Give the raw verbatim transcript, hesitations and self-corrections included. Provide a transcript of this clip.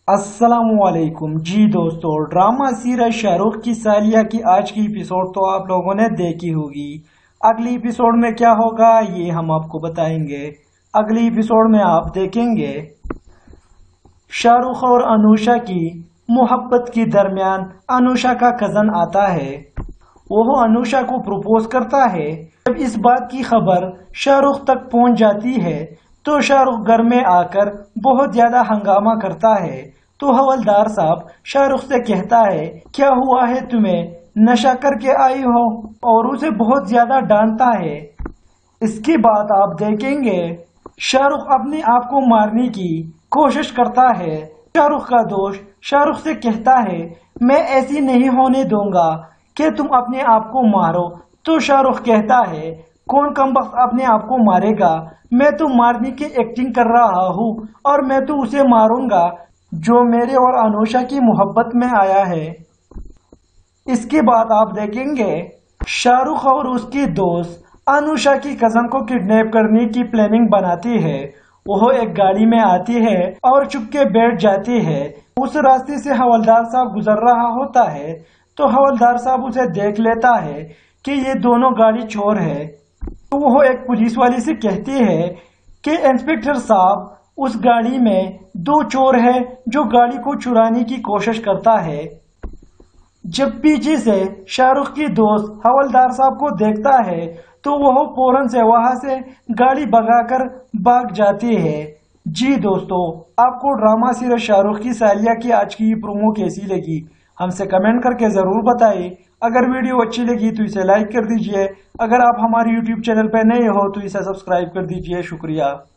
السلام علیکم جی دوستو، ڈرامہ سیریز شاہ رخ کی سالیہ کی آج کی ایپیسوڈ تو آپ لوگوں نے دیکھی ہوگی۔ اگلی ایپیسوڈ میں کیا ہوگا یہ ہم آپ کو بتائیں گے۔ اگلی ایپیسوڈ میں آپ دیکھیں گے شاہ رخ اور انوشا کی محبت کے درمیان انوشا کا کزن آتا ہے، وہ انوشا کو پروپوز کرتا ہے۔ جب اس بات کی خبر شاہ رخ تک پہنچ جاتی ہے تو شاہ رخ گھر میں آ کر بہت زیادہ ہنگامہ کرتا ہے، تو حوالدار صاحب شاہ رخ سے کہتا ہے کیا ہوا ہے تمہیں، نشہ کر کے آئی ہو، اور اسے بہت زیادہ ڈانٹتا ہے۔ اس کی بات آپ دیکھیں گے شاہ رخ اپنے آپ کو مارنے کی کوشش کرتا ہے۔ شاہ رخ کا دوست شاہ رخ سے کہتا ہے میں ایسی نہیں ہونے دوں گا کہ تم اپنے آپ کو مارو، تو شاہ رخ کہتا ہے کون کمبخت اپنے آپ کو مارے گا، میں تو مارنے کی ایکٹنگ کر رہا ہوں اور میں تو اسے ماروں گا جو میرے اور انوشا کی محبت میں آیا ہے۔ اس کے بعد آپ دیکھیں گے شاہ رخ اور اس کی دوست انوشا کی کزن کو کڈنیپ کرنے کی پلاننگ بناتی ہے۔ وہ ایک گاڑی میں آتی ہے اور چپ کے بیٹھ جاتی ہے۔ اس راستے سے حوالدار صاحب گزر رہا ہوتا ہے تو حوالدار صاحب اسے دیکھ لیتا ہے کہ یہ دونوں گاڑی چور ہے، تو وہ ایک پولیس والی سے کہتی ہے کہ انسپکٹر صاحب اس گاڑی میں دو چور ہے جو گاڑی کو چرانے کی کوشش کرتا ہے۔ جب پیچھے سے شاہ رخ کی دوست حوالدار صاحب کو دیکھتا ہے تو وہ فوراً سے وہاں سے گاڑی بھگا کر بھاگ جاتی ہے۔ جی دوستو، آپ کو ڈرامہ سیریز شاہ رخ کی سالیہ کی آج کی پرومو کیسی لگی ہم سے کمنٹ کر کے ضرور بتائیں۔ اگر ویڈیو اچھی لگی تو اسے لائک کر دیجئے، اگر آپ ہمارے یوٹیوب چینل پہ نئے ہو تو اسے سبسکرائب کر دیجئے۔ شکریہ۔